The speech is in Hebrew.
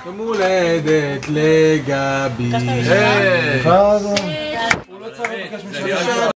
יום הולדת לגבי. הוא לא צריך לבקש משלם.